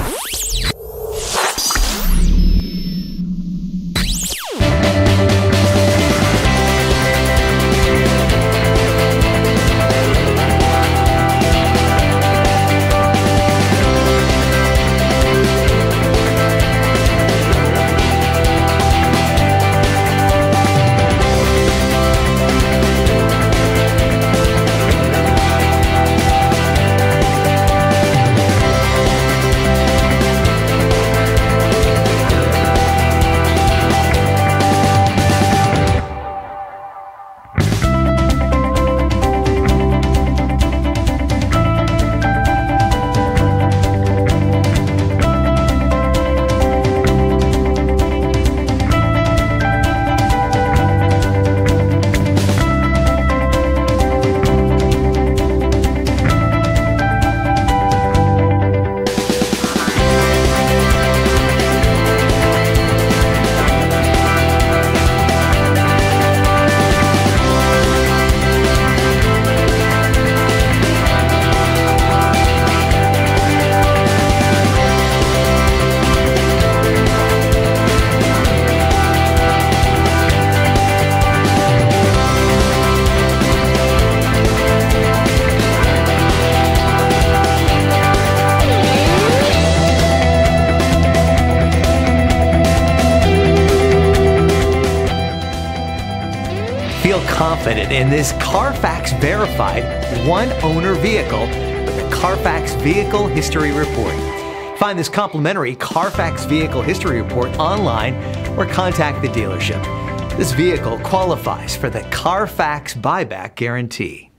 Feel confident in this Carfax verified one-owner vehicle with the Carfax Vehicle History Report. Find this complimentary Carfax Vehicle History Report online or contact the dealership. This vehicle qualifies for the Carfax Buyback Guarantee.